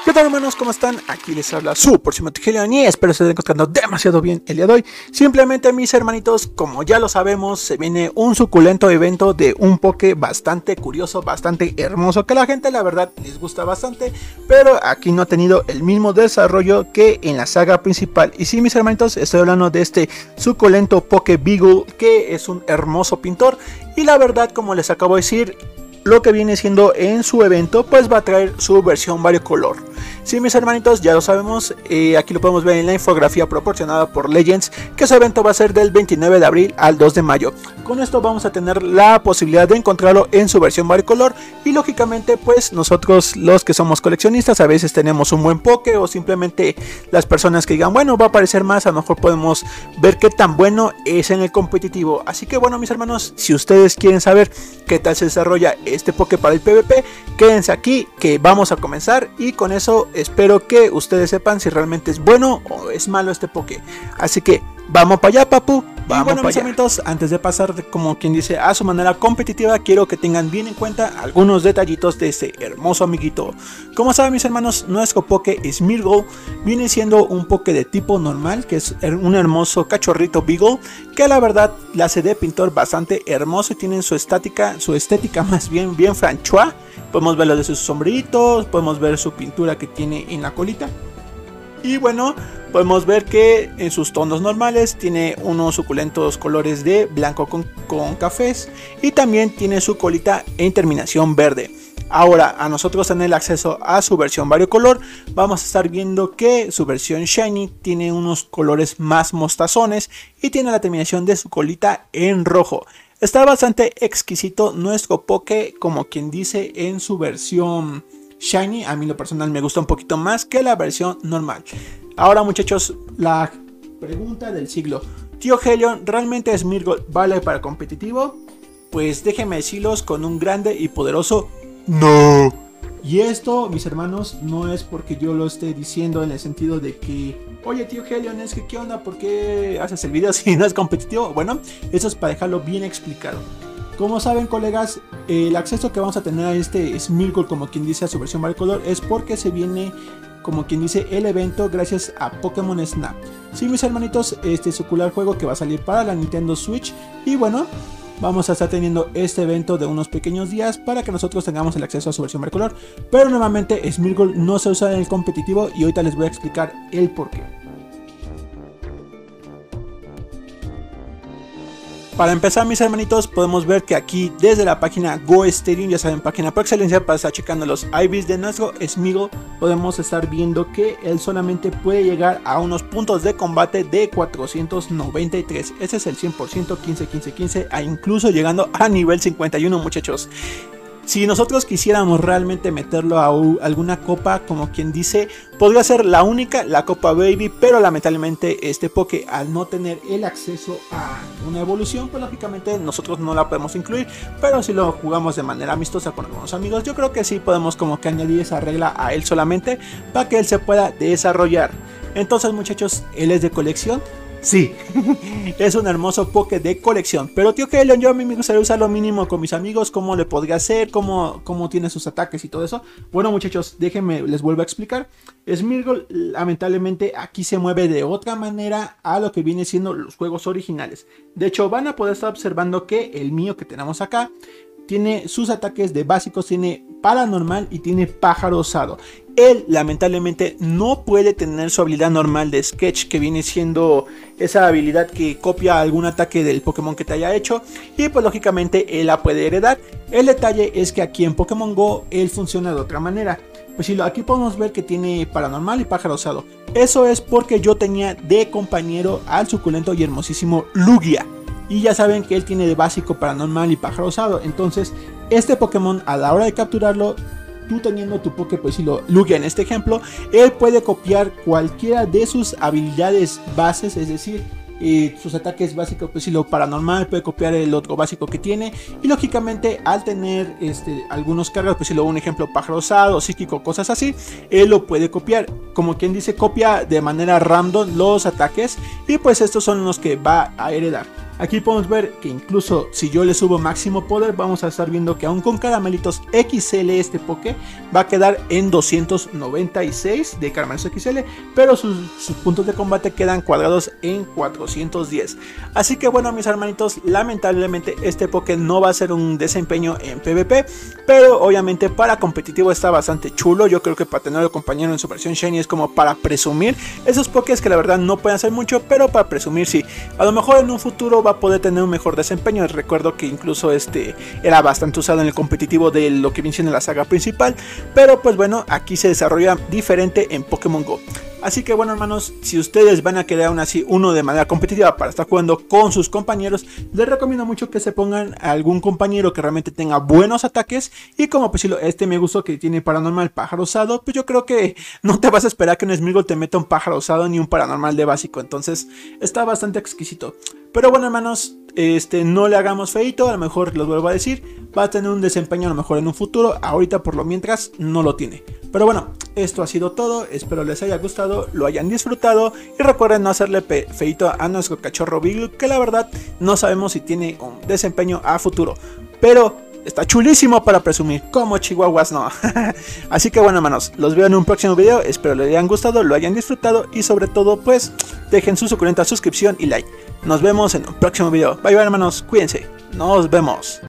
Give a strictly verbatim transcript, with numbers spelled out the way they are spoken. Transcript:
¿Qué tal, hermanos? ¿Cómo están? Aquí les habla su próximo Tigelion y espero que se estén encontrando demasiado bien el día de hoy. Simplemente, mis hermanitos, como ya lo sabemos, se viene un suculento evento de un Poké bastante curioso, bastante hermoso, que a la gente la verdad les gusta bastante, pero aquí no ha tenido el mismo desarrollo que en la saga principal. Y sí, mis hermanitos, estoy hablando de este suculento Poké Beagle, que es un hermoso pintor, y la verdad, como les acabo de decir, lo que viene siendo en su evento, pues va a traer su versión variocolor. Sí, mis hermanitos, ya lo sabemos, eh, aquí lo podemos ver en la infografía proporcionada por Legends, que su evento va a ser del veintinueve de abril al dos de mayo. Con esto vamos a tener la posibilidad de encontrarlo en su versión variocolor, y lógicamente pues nosotros los que somos coleccionistas a veces tenemos un buen Poké, o simplemente las personas que digan, bueno, va a aparecer más, a lo mejor podemos ver qué tan bueno es en el competitivo. Así que bueno, mis hermanos, si ustedes quieren saber qué tal se desarrolla este Poké para el PvP, quédense aquí que vamos a comenzar, y con eso espero que ustedes sepan si realmente es bueno o es malo este Poké. Así que vamos para allá, papu. Vamos, y bueno, mis amigos, antes de pasar, como quien dice, a su manera competitiva, quiero que tengan bien en cuenta algunos detallitos de este hermoso amiguito. Como saben, mis hermanos, nuestro Poké Smeargle viene siendo un Poké de tipo normal, que es un hermoso cachorrito Beagle, que la verdad la hace de pintor bastante hermoso y tiene su estática, su estética más bien bien franchua. Podemos ver lo de sus sombritos, podemos ver su pintura que tiene en la colita. Y bueno, podemos ver que en sus tonos normales tiene unos suculentos colores de blanco con, con cafés, y también tiene su colita en terminación verde. Ahora, a nosotros tener acceso a su versión variocolor, vamos a estar viendo que su versión Shiny tiene unos colores más mostazones y tiene la terminación de su colita en rojo. Está bastante exquisito nuestro Poké, como quien dice, en su versión Shiny. A mí lo personal me gusta un poquito más que la versión normal. Ahora, muchachos, la pregunta del siglo: tío Helion, ¿realmente Smeargle vale para competitivo? Pues déjenme decirlos con un grande y poderoso no. Y esto, mis hermanos, no es porque yo lo esté diciendo en el sentido de que, oye, tío Helion, es que qué onda, ¿por qué haces el video si no es competitivo? Bueno, eso es para dejarlo bien explicado. Como saben, colegas, el acceso que vamos a tener a este Smeargle, como quien dice, a su versión variocolor, es porque se viene, como quien dice, el evento gracias a Pokémon Snap. Sí, mis hermanitos, este sucular juego que va a salir para la Nintendo Switch. Y bueno, vamos a estar teniendo este evento de unos pequeños días para que nosotros tengamos el acceso a su versión variocolor. Pero nuevamente, Smeargle no se usa en el competitivo, y ahorita les voy a explicar el porqué. Para empezar, mis hermanitos, podemos ver que aquí desde la página Go Stadium, ya saben, página por excelencia para estar checando los I Vs de nuestro Smeargle, podemos estar viendo que él solamente puede llegar a unos puntos de combate de cuatrocientos noventa y tres. Ese es el cien por ciento, quince, quince, quince, a incluso llegando a nivel cincuenta y uno, muchachos. Si nosotros quisiéramos realmente meterlo a alguna copa, como quien dice, podría ser la única, la Copa Baby, pero lamentablemente este Poké, al no tener el acceso a una evolución, pues lógicamente nosotros no la podemos incluir. Pero si lo jugamos de manera amistosa con algunos amigos, yo creo que sí podemos como que añadir esa regla a él solamente para que él se pueda desarrollar. Entonces, muchachos, él es de colección. Sí, es un hermoso Poké de colección. Pero tío Helion, yo a mí me gustaría usarlo mínimo con mis amigos. ¿Cómo le podría hacer? ¿Cómo, cómo tiene sus ataques y todo eso? Bueno, muchachos, déjenme, les vuelvo a explicar. Smeargle, lamentablemente, aquí se mueve de otra manera a lo que viene siendo los juegos originales. De hecho, van a poder estar observando que el mío que tenemos acá tiene sus ataques de básicos, tiene paranormal y tiene pájaro osado. Él lamentablemente no puede tener su habilidad normal de Sketch, que viene siendo esa habilidad que copia algún ataque del Pokémon que te haya hecho, y pues lógicamente él la puede heredar. El detalle es que aquí en Pokémon Go él funciona de otra manera. Pues sí, aquí podemos ver que tiene paranormal y pájaro osado. Eso es porque yo tenía de compañero al suculento y hermosísimo Lugia. Y ya saben que él tiene de básico paranormal y pájaro osado. Entonces, este Pokémon, a la hora de capturarlo, tú teniendo tu Poké, pues si lo Lugia en este ejemplo, él puede copiar cualquiera de sus habilidades bases, es decir, eh, sus ataques básicos, pues si lo paranormal, puede copiar el otro básico que tiene. Y lógicamente, al tener este, algunos cargos, pues si lo un ejemplo, pájaro osado, psíquico, cosas así, él lo puede copiar. Como quien dice, copia de manera random los ataques, y pues estos son los que va a heredar. Aquí podemos ver que incluso si yo le subo máximo poder, vamos a estar viendo que aún con caramelitos X L este Poké va a quedar en doscientos noventa y seis de caramelitos X L, pero sus, sus puntos de combate quedan cuadrados en cuatrocientos diez. Así que bueno, mis hermanitos, lamentablemente este Poké no va a ser un desempeño en PvP, pero obviamente para competitivo está bastante chulo. Yo creo que para tenerlo compañero en su versión Shiny es como para presumir esos Pokés que la verdad no pueden hacer mucho, pero para presumir sí. A lo mejor en un futuro va a poder tener un mejor desempeño. Recuerdo que incluso este era bastante usado en el competitivo de lo que viene siendo la saga principal, pero pues bueno, aquí se desarrolla diferente en Pokémon Go. Así que bueno, hermanos, si ustedes van a querer aún así uno de manera competitiva para estar jugando con sus compañeros, les recomiendo mucho que se pongan a algún compañero que realmente tenga buenos ataques. Y como pues este me gustó que tiene paranormal pájaro osado, pues yo creo que no te vas a esperar que un Smeargle te meta un pájaro osado ni un paranormal de básico. Entonces está bastante exquisito. Pero bueno, hermanos, este, no le hagamos feito, a lo mejor los vuelvo a decir, va a tener un desempeño a lo mejor en un futuro, ahorita por lo mientras no lo tiene. Pero bueno, esto ha sido todo, espero les haya gustado, lo hayan disfrutado y recuerden no hacerle feito a nuestro cachorro Beagle, que la verdad no sabemos si tiene un desempeño a futuro, pero está chulísimo para presumir, como chihuahuas no. Así que bueno, hermanos, los veo en un próximo video, espero les hayan gustado, lo hayan disfrutado y sobre todo pues dejen su suculenta suscripción y like. Nos vemos en un próximo video, bye bye hermanos, cuídense, nos vemos.